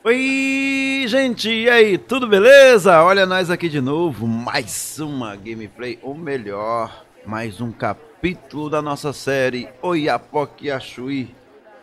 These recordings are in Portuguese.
Oi, gente, e aí, tudo beleza? Olha nós aqui de novo, mais uma gameplay, ou melhor, mais um capítulo da nossa série Oiapoque Achuí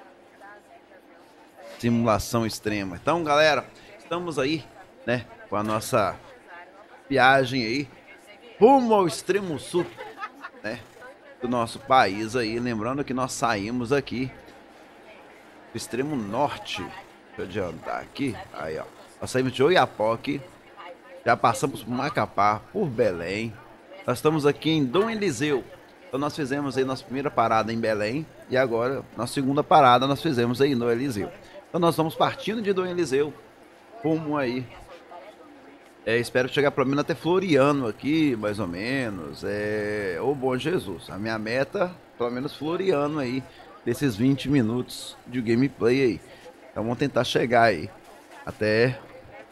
Simulação Extrema. Então, galera, estamos aí, né, com a nossa viagem aí rumo ao extremo sul, né, do nosso país aí. Lembrando que nós saímos aqui do extremo norte. Deixa eu adiantar aqui, aí ó, nós saímos de Oiapoque. Já passamos por Macapá, por Belém. Nós estamos aqui em Dom Eliseu. Então nós fizemos aí nossa primeira parada em Belém. E agora, nossa segunda parada, nós fizemos aí no Eliseu. Então nós vamos partindo de Dom Eliseu, rumo aí. Espero chegar pelo menos até Floriano aqui, mais ou menos. Ô bom Jesus. A minha meta, pelo menos Floriano aí. Desses 20 minutos de gameplay aí. Então vamos tentar chegar aí. Até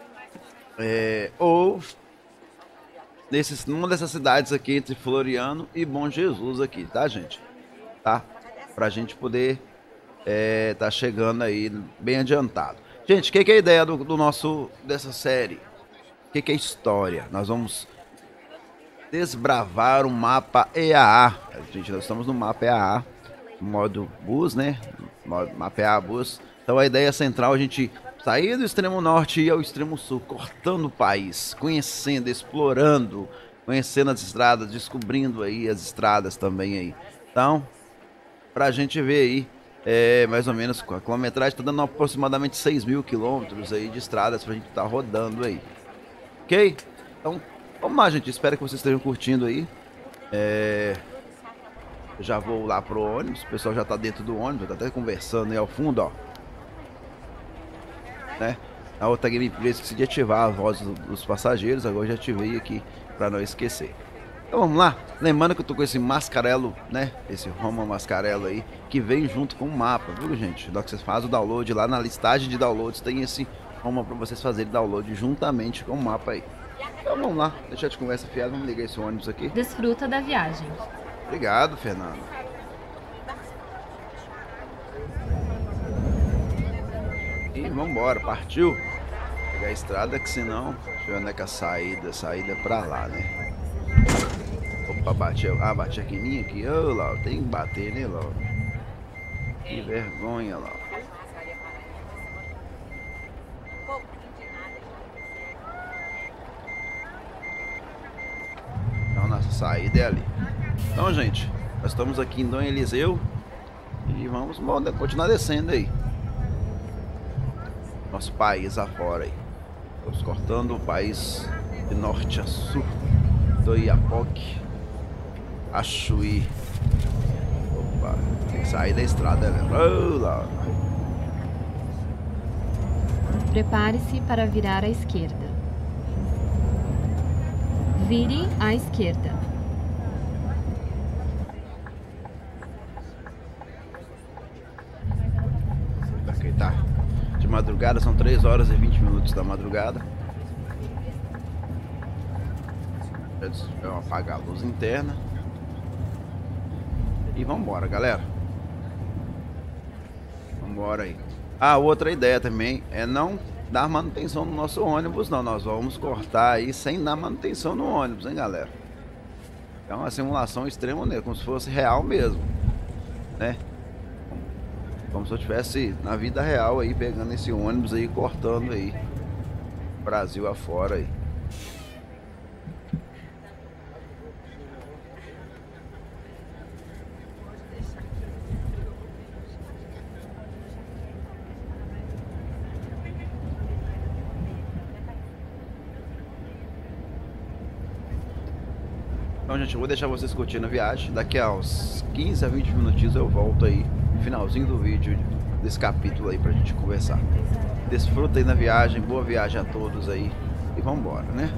ou numa dessas cidades aqui entre Floriano e Bom Jesus aqui, tá, gente? Tá? Pra gente poder tá chegando aí bem adiantado. Gente, o que é a ideia dessa série? O que é a história? Nós vamos desbravar o mapa EAA. Gente, nós estamos no mapa EAA, modo bus, né? Mapa EAA bus. Então a ideia central é a gente sair do extremo norte e ir ao extremo sul, cortando o país, conhecendo, explorando, conhecendo as estradas, descobrindo aí as estradas também aí. Então, pra gente ver aí, mais ou menos, a quilometragem tá dando aproximadamente 6.000 quilômetros aí de estradas pra gente tá rodando aí. Ok? Então, vamos lá, gente. Espero que vocês estejam curtindo aí. Eu já vou lá pro ônibus, o pessoal já tá dentro do ônibus, tá até conversando aí ao fundo, ó. Né? Na outra gameplay esqueci de ativar a voz dos passageiros, agora eu já ativei aqui para não esquecer. Então vamos lá, lembrando que eu tô com esse mascarelo, né? Esse Roma Mascarelo aí, que vem junto com o mapa, viu, gente? Na hora que vocês fazem o download lá na listagem de downloads, tem esse Roma para vocês fazerem download juntamente com o mapa aí. Então vamos lá, deixa de conversa fiada, vamos ligar esse ônibus aqui. Desfruta da viagem. Obrigado, Fernando. E vambora, partiu. Pegar a estrada, que senão, deixa eu ver onde é que a saída é pra lá, né? Opa, bati aqui em mim aqui, ô lá, tem que bater, né, lá. Que vergonha, lá. Então, nossa saída é ali. Então, gente, nós estamos aqui em Dom Eliseu e vamos continuar descendo aí. Nosso país afora aí. Estamos cortando o país de norte a sul. Do Oiapoque Achuí. Opa, tem que sair da estrada, né? Olá. Prepare-se para virar à esquerda. Vire à esquerda. Ok, tá. De madrugada, são 3 horas e 20 minutos da madrugada. Eu vou apagar a luz interna. E vambora, galera. Vambora aí. Outra ideia também é não dar manutenção no nosso ônibus, não. Nós vamos cortar aí sem dar manutenção no ônibus, hein, galera. É uma simulação extrema, né? Como se fosse real mesmo, né? Como se eu estivesse na vida real aí, pegando esse ônibus aí, cortando aí Brasil afora aí. Então, gente, eu vou deixar vocês curtindo a viagem. Daqui a uns 15 a 20 minutinhos eu volto aí, no finalzinho do vídeo, desse capítulo aí, pra gente conversar. Desfruta aí na viagem, boa viagem a todos aí. E vambora, né?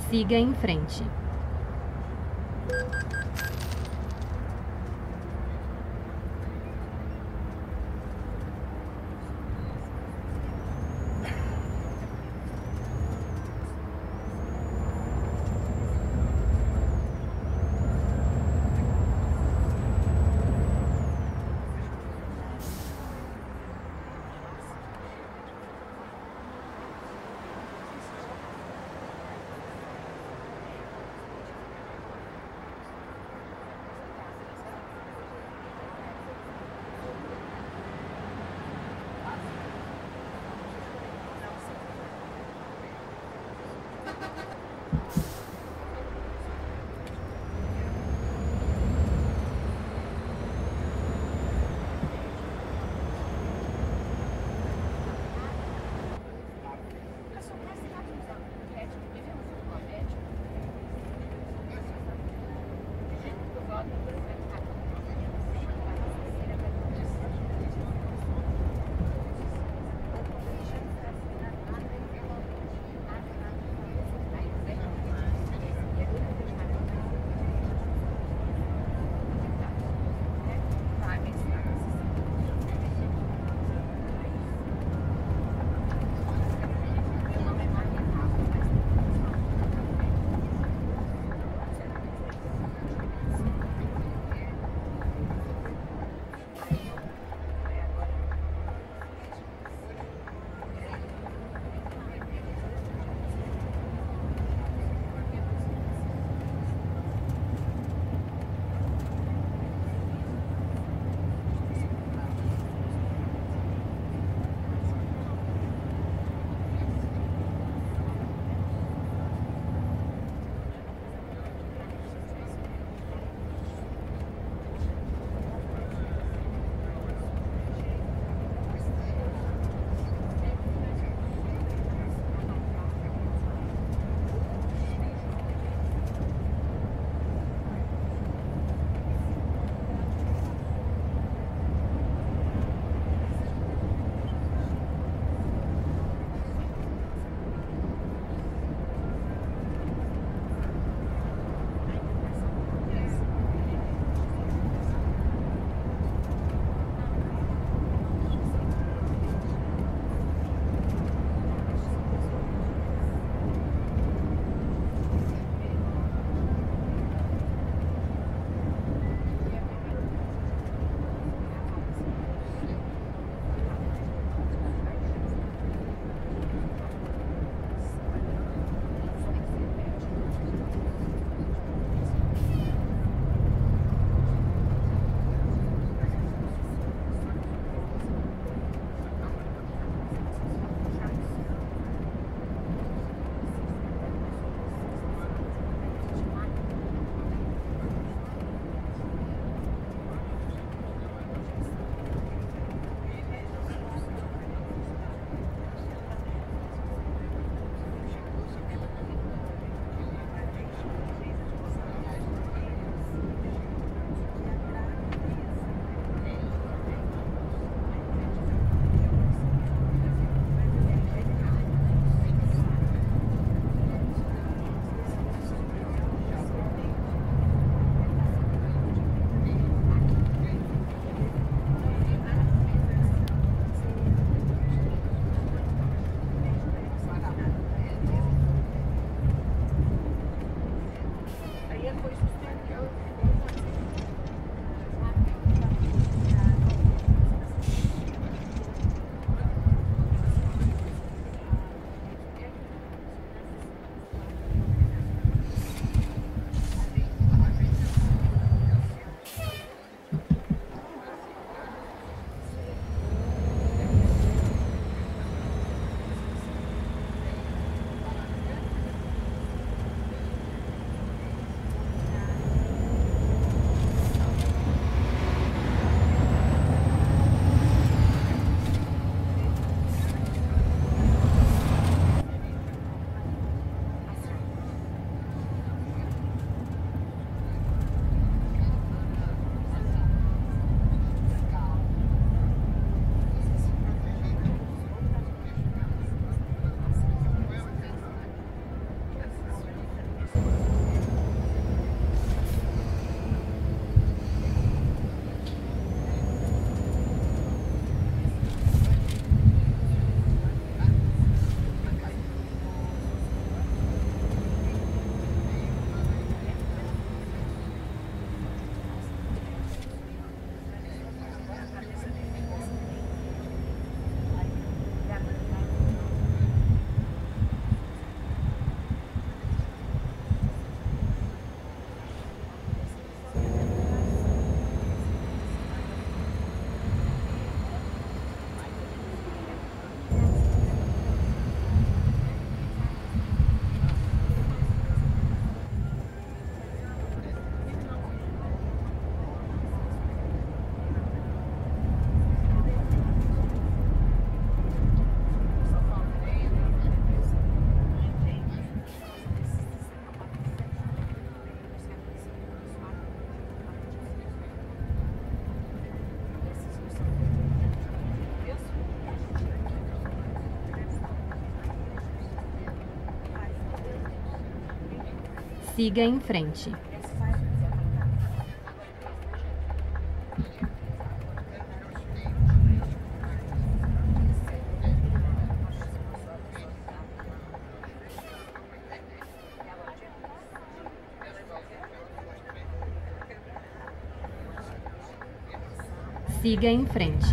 Siga em frente. Siga em frente. Siga em frente.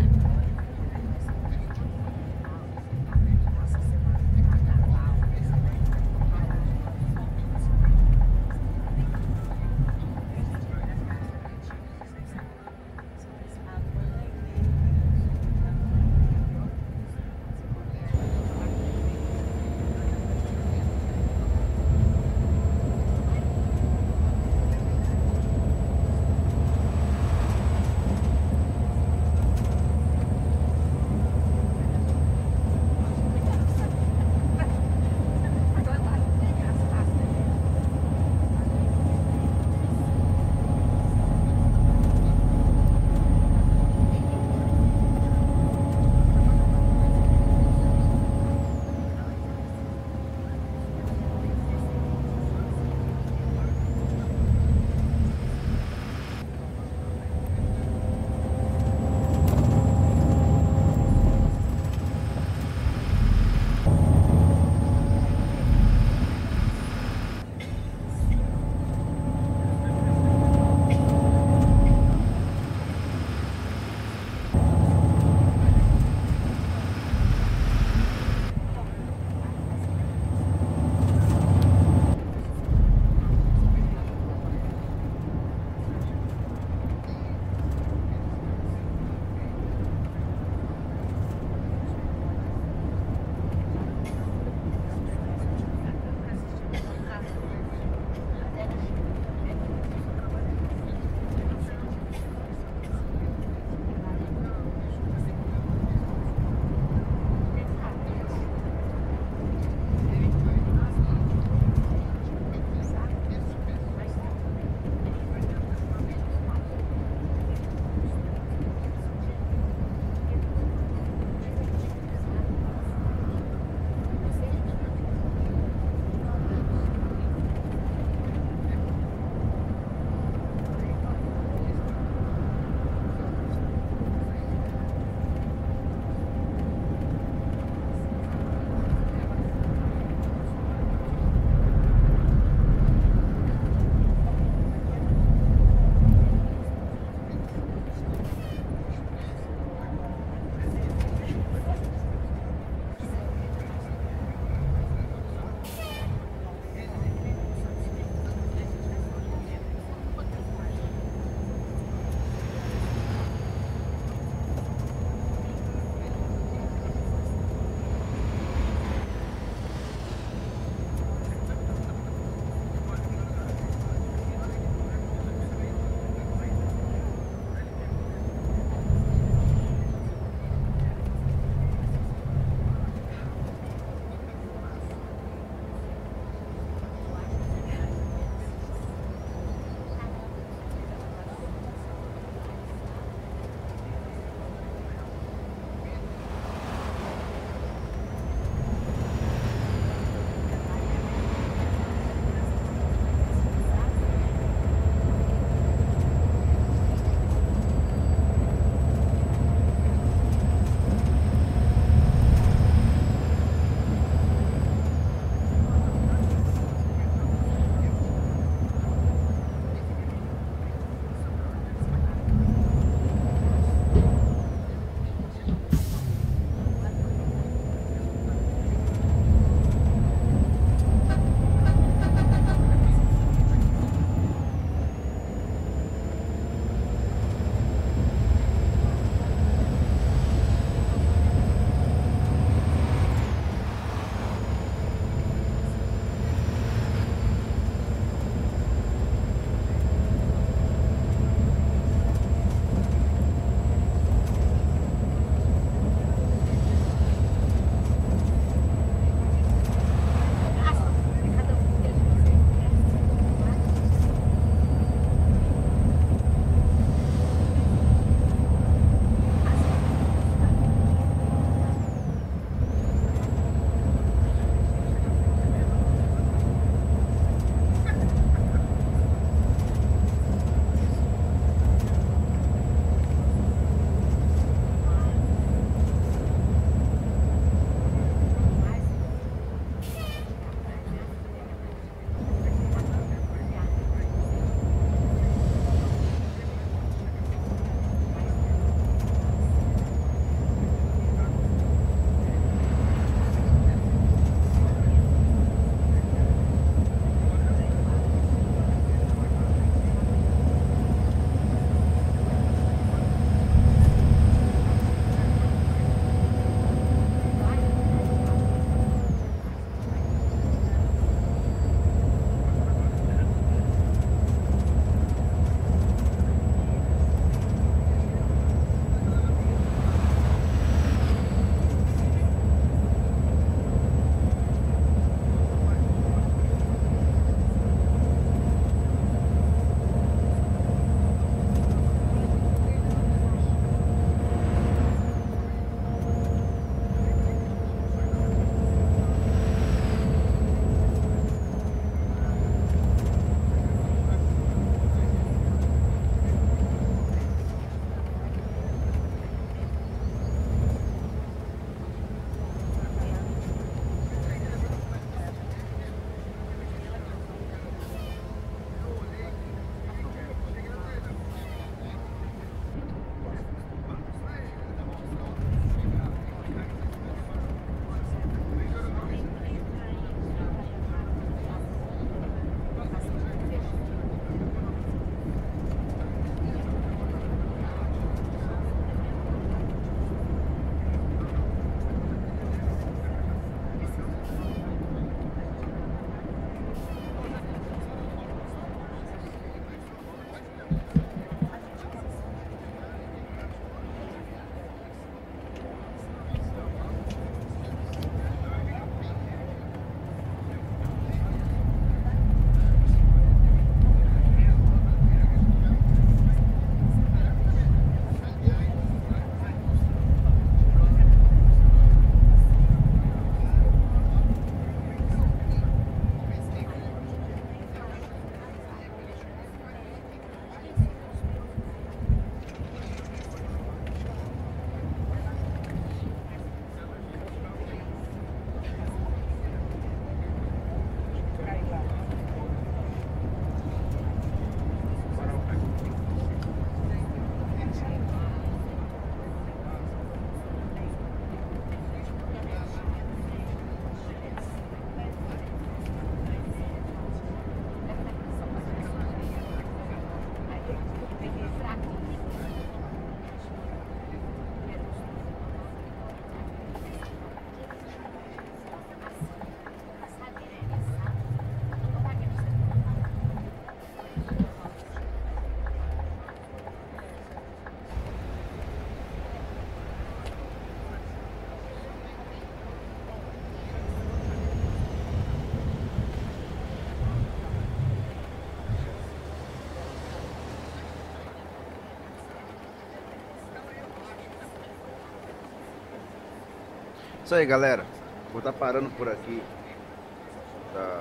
Isso aí, galera. Vou estar parando por aqui. Tá?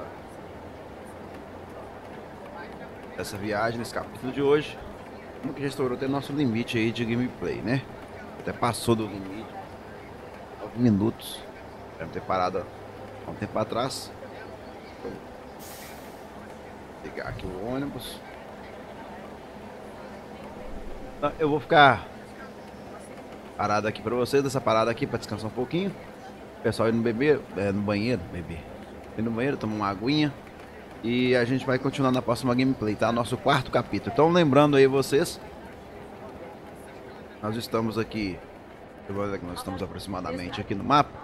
Essa viagem, nesse capítulo de hoje. Como que já estourou até nosso limite aí de gameplay, né? Até passou do limite. 9 minutos. Deve ter parado há um tempo atrás. Vou pegar aqui o ônibus. Eu vou ficar parado aqui pra vocês, dessa parada aqui pra descansar um pouquinho. O pessoal ir no no banheiro, ir no banheiro, tomar uma aguinha. E a gente vai continuar na próxima gameplay, tá? Nosso quarto capítulo. Então lembrando aí vocês, nós estamos aqui, nós estamos aproximadamente aqui no mapa.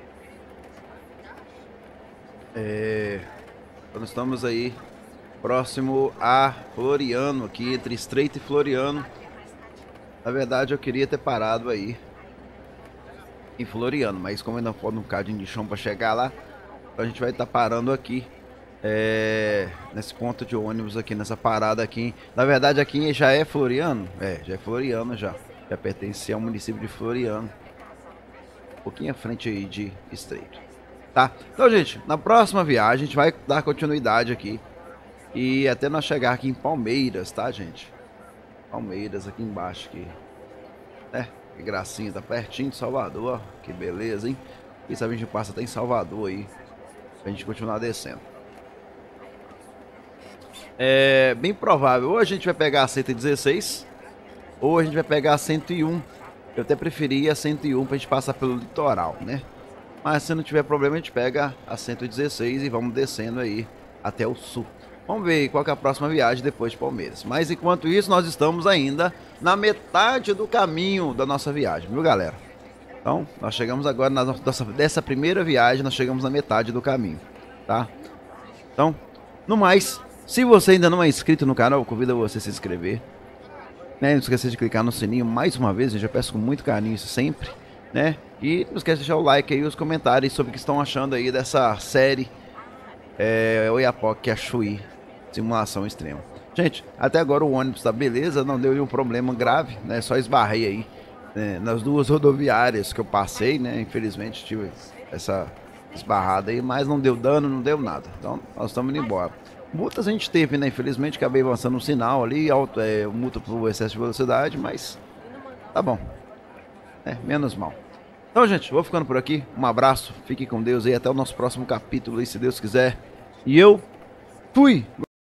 Nós estamos aí próximo a Floriano, aqui entre Estreito e Floriano. Na verdade eu queria ter parado aí em Floriano, mas como ainda falta um bocadinho de chão para chegar lá, então a gente vai estar parando aqui nesse ponto de ônibus aqui, nessa parada aqui. Na verdade aqui já é Floriano, já é Floriano, já pertence ao município de Floriano, um pouquinho à frente aí de Estreito, tá? Então, gente, na próxima viagem a gente vai dar continuidade aqui e até nós chegar aqui em Palmeiras, tá, gente? Palmeiras aqui embaixo aqui, né? Que gracinha, tá pertinho de Salvador, que beleza, hein? Quem sabe a gente passa até em Salvador aí, pra gente continuar descendo. É bem provável, ou a gente vai pegar a 116, ou a gente vai pegar a 101. Eu até preferia a 101 pra gente passar pelo litoral, né? Mas se não tiver problema a gente pega a 116 e vamos descendo aí até o sul. Vamos ver qual que é a próxima viagem depois de Palmeiras. Mas enquanto isso, nós estamos ainda na metade do caminho da nossa viagem, viu, galera? Então, nós chegamos agora dessa primeira viagem, nós chegamos na metade do caminho, tá? Então, no mais, se você ainda não é inscrito no canal, eu convido você a se inscrever, né? Não esqueça de clicar no sininho mais uma vez, eu já peço com muito carinho isso sempre, né? E não esqueça de deixar o like aí e os comentários sobre o que estão achando aí dessa série Oiapoque a Chuí, simulação extrema. Gente, até agora o ônibus tá beleza, não deu nenhum problema grave, né? Só esbarrei aí nas duas rodoviárias que eu passei, né? Infelizmente tive essa esbarrada aí, mas não deu dano, não deu nada. Então nós estamos indo embora. Multas a gente teve, né? Infelizmente acabei avançando um sinal ali, multa por excesso de velocidade, mas tá bom, menos mal. Então, gente, vou ficando por aqui. Um abraço, fique com Deus e até o nosso próximo capítulo aí, se Deus quiser. E eu fui!